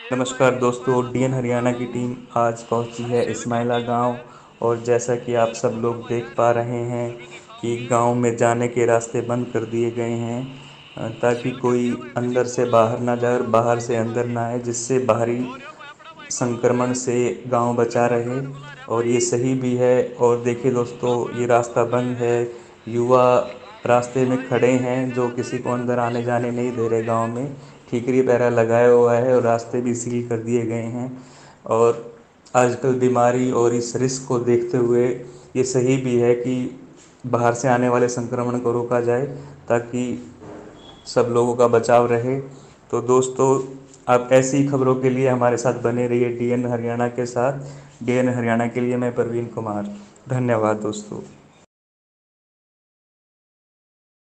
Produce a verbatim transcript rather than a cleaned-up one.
नमस्कार दोस्तों, डीएन हरियाणा की टीम आज पहुंची है इस्माइला गांव। और जैसा कि आप सब लोग देख पा रहे हैं कि गांव में जाने के रास्ते बंद कर दिए गए हैं, अ, ताकि कोई अंदर से बाहर ना जाए और बाहर से अंदर ना आए, जिससे बाहरी संक्रमण से गांव बचा रहे। और ये सही भी है। और देखिए दोस्तों, ये रास्ता बंद है। युवा रास्ते में खड़े हैं जो किसी को अंदर आने जाने नहीं दे रहे गांव में। ठीकरी पहरा लगाया हुआ है और रास्ते भी सील कर दिए गए हैं। और आजकल बीमारी और इस रिस्क को देखते हुए ये सही भी है कि बाहर से आने वाले संक्रमण को रोका जाए, ताकि सब लोगों का बचाव रहे। तो दोस्तों, आप ऐसी खबरों के लिए हमारे साथ बने रहिए डीएन हरियाणा के साथ। डीएन हरियाणा के लिए मैं प्रवीण कुमार। धन्यवाद दोस्तों।